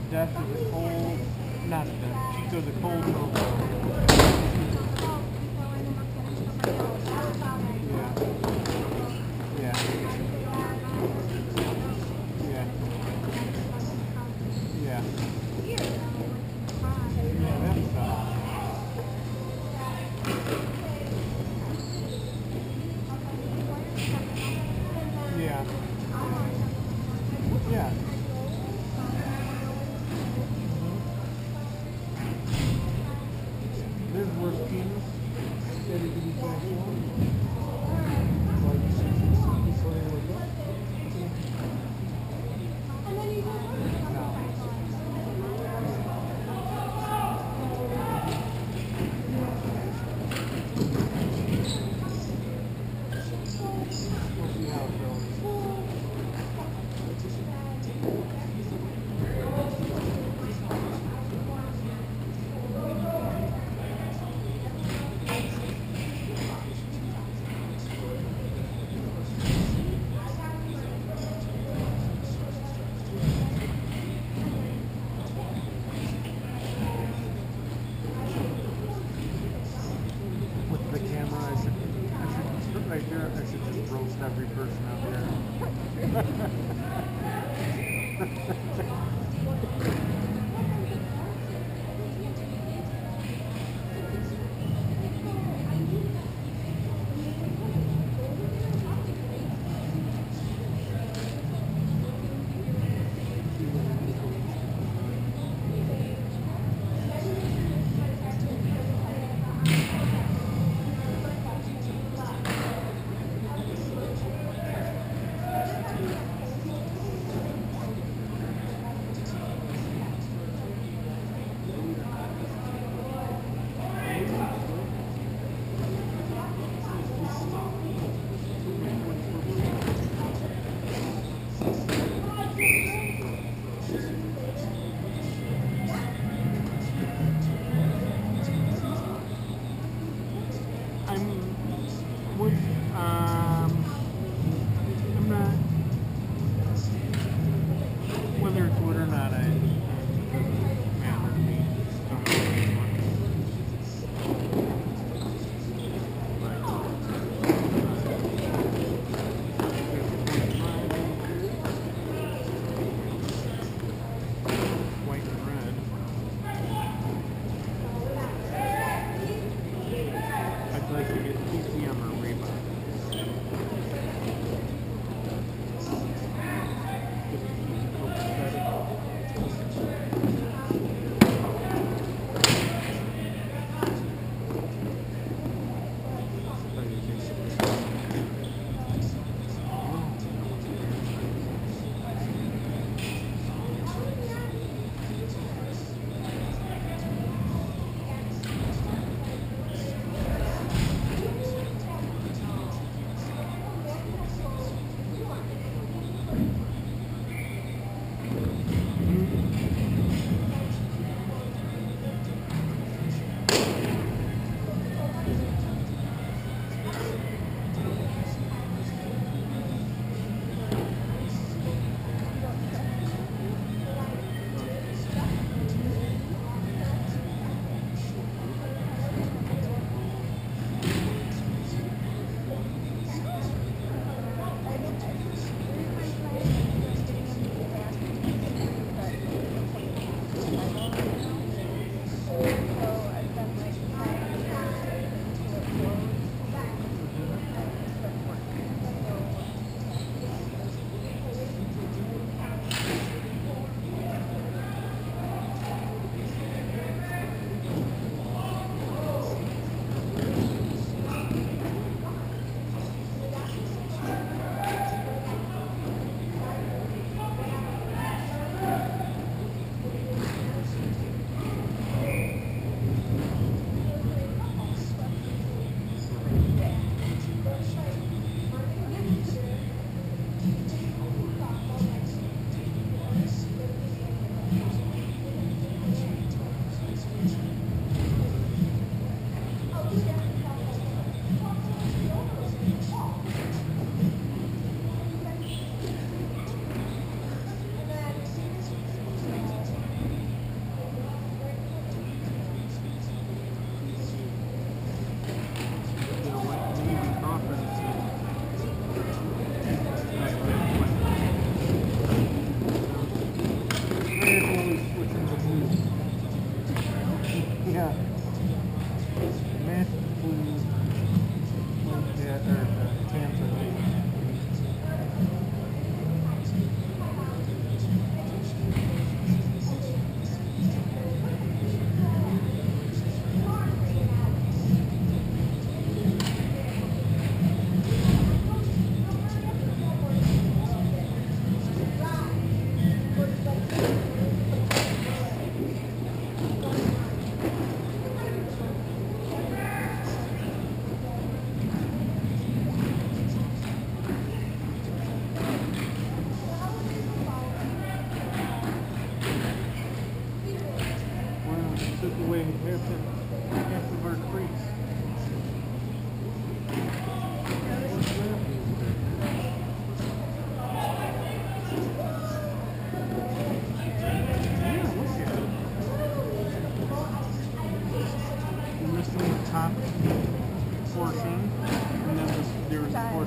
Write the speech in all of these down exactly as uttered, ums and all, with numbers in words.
Death is a cold, not a death. Chico's a cold no. Yeah. Yeah. Yeah. Yeah. Yeah, that's tough. Yeah. Yeah. There's worse penis. Steady to be sexual. Like before they wake up. We'll see how it goes. With the camera, I should, I should put right there, I should just roast every person out there. I'm with, um, I'm not, whether it's wood or not, I, it doesn't matter to me. Don't really anymore. White and red. I'd like to get T C M or Reebok.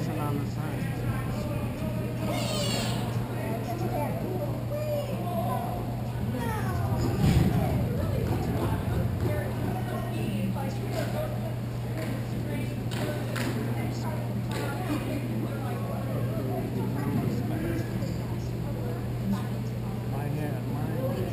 pushing on the signs. Mine, yeah, mine.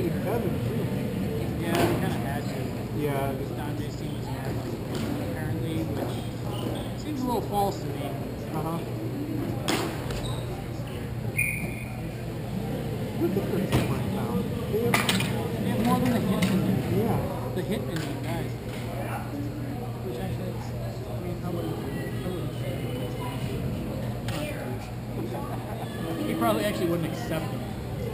traded Kevin too. Yeah, we kind of had to. Yeah. Because Dante's team was had, apparently, which seems a little false to me. Uh huh. Look at their team right now. They have, They have more than the Hitman. yeah. The Hitman guys. Which actually, I mean, how would he probably actually wouldn't accept them.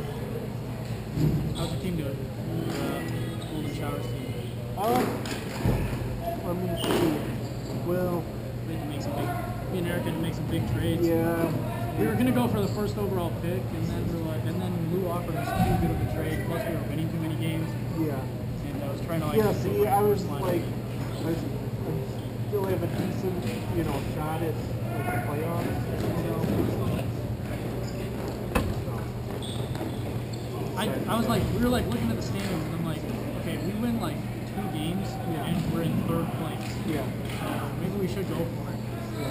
How's your team doing? Uh, Golden Showers team. Um, let me see. Well, We had to make some big, me and Eric had to make some big trades. yeah. We were gonna go for the first overall pick, and then we were like, and then Lou offered us too good of a trade. Plus, we were winning too many games, Yeah. and I was trying to like. Yeah, get see, my I was first line. like, I, s- I still have a decent, you know, shot at like the playoffs, you know. I, I was like, we were like looking at the standings, and I'm like, okay, we win like two games, Yeah. and we're in third place. Yeah. So maybe we should go for it. Yeah.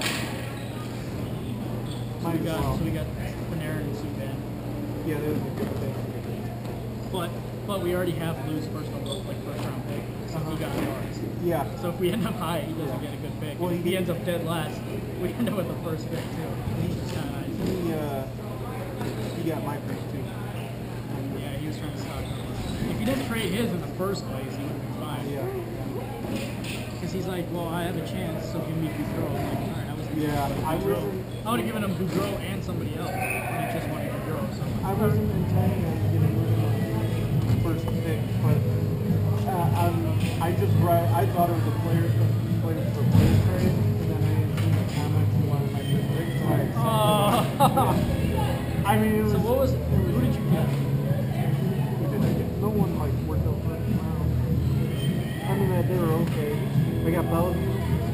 So Might we as got, well. so we got Panarin and Subban, Yeah, that was a good thing. but but we already have Lou's first overall, like first round pick, so Uh-huh. he got ours. Yeah. So if we end up high, he doesn't Yeah. get a good pick. Well, if he- he ends up dead last, we end up with the first pick too. Which is kind of nice. He, uh, he got my pick too. Yeah, he was trying to stop him. If he didn't trade his in the first place, he would have been fine. Yeah. Because he's like, well, I have a chance, so give me Goudreau. I'm like, all right, I was gonna Yeah, give him I Goudreau. wasn't- I would have given him Goudreau and somebody else, and he just wanted Goudreau. So I wasn't intending on getting rid of the first pick, but uh, um, I just read, I thought it was a player, a player for player trade, and then I didn't see the comments and wanted my first pick, so I accepted Oh. it. I mean, it was. So what was? Who did you get? Who did I get? No one like worked out first round. I mean, uh, they were okay. I got Bellevue.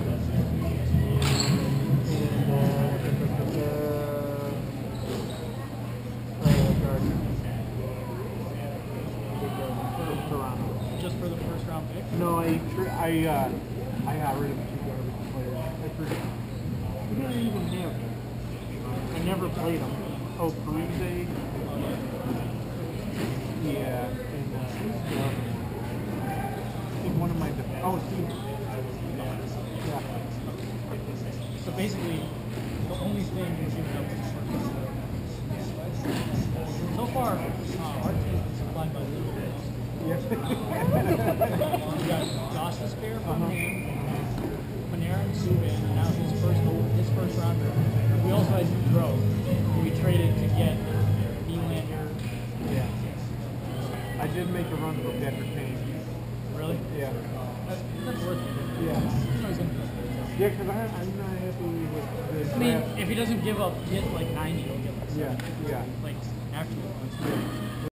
And, uh, da, da, da, da, uh, Gardner. From Toronto. Just for the first round pick? No, I, tr- I, uh, I got rid of two garbage players. I forget. We didn't even have. I never played them. Oh, Parise. Yeah, and uh, who's the other one? I think one of my def- oh, Steve. Yeah. So basically, the only thing is you have is so far, uh, our team is supplied by Lou. Yeah. We got Josh Despair from him, Panarin, Subban, and now his first his first rounder. We also had Goudreau, who we traded to get Nylander. Yeah. I did make a run for Patrick Kane. Really? Yeah. That's, that's worth it. Yeah. I was gonna- Yeah, because I'm not happy with the I mean, draft. if he doesn't give up, get like ninety, he'll get like Yeah, yeah. like afterwards.